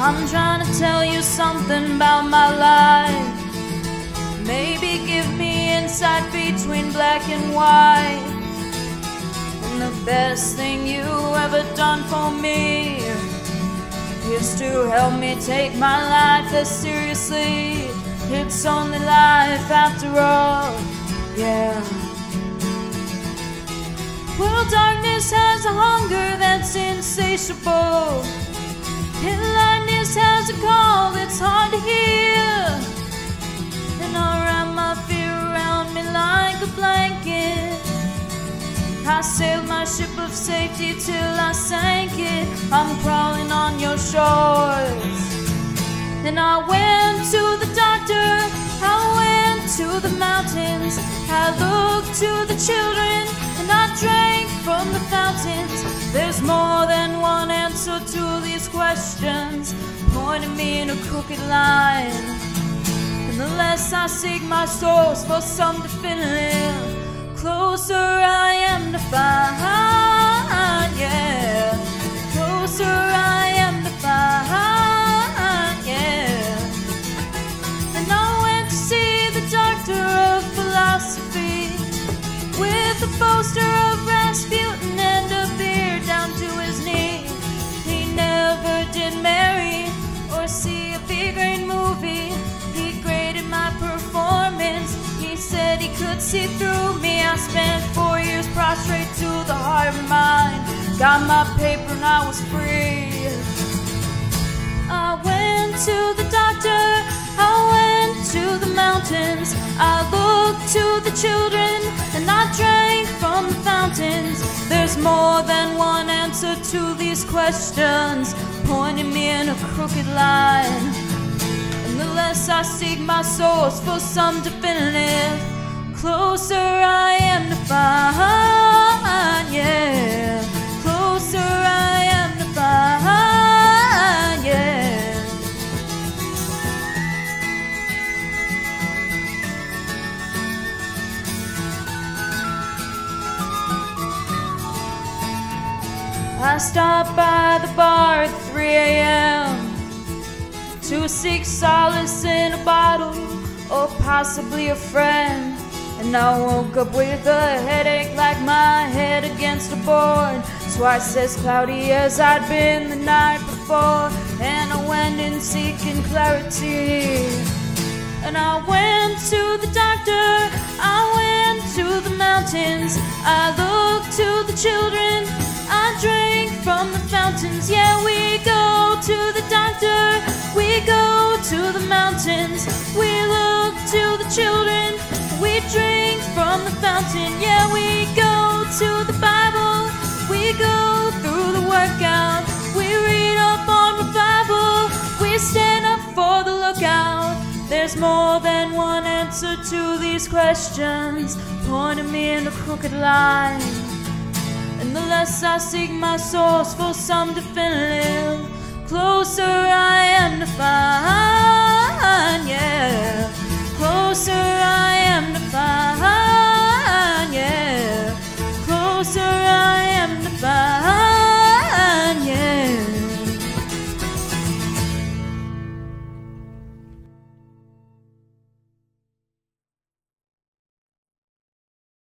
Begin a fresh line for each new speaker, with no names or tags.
I'm trying to tell you something about my life. Maybe give me insight between black and white. And the best thing you ever done for me is to help me take my life as seriously. It's only life after all, yeah. Well, darkness has a hunger that's insatiable, and lightness has a call that's hard to hear. And I wrap my fear around me like a blanket. I sailed my ship of safety till I sank it. I'm crawling on your shores. And I went to the doctor, I went to the mountains, I looked to the children, and I drank from the fountains. There's more than one answer to these questions, pointing me in a crooked line. And the less I seek my source for some definitive, closer I am to find, yeah. Closer I am to find, yeah. And I went to see the doctor of philosophy, with a poster of Rasputin and a beard down to his knee. He never did marry or see a big-green movie. He graded my performance. He said he could see through me. I spent 4 years prostrate to the heart and mind. Got my paper and I was free. I went to the doctor, I went to the mountains, I looked to the children, and I drank from the fountains. There's more than one answer to these questions, pointing me in a crooked line. And the less I seek my source for some definitive, closer I am to find, yeah. Closer I am to find, yeah. I stopped by the bar at 3 a.m. to seek solace in a bottle or possibly a friend. And I woke up with a headache like my head against a board, twice as cloudy as I'd been the night before. And I went in seeking clarity. And I went to the doctor, I went to the mountains, I looked to the children, I drank from the fountains. Yeah, we go to the doctor, we go to the mountains, we look to the children, we drink from the fountain. Yeah, we go to the Bible, we go through the workout, we read up on the Bible, we stand up for the lookout. There's more than one answer to these questions, pointing me in a crooked line. And the less I seek my source for some definitive, closer I am to find, yeah. Closer I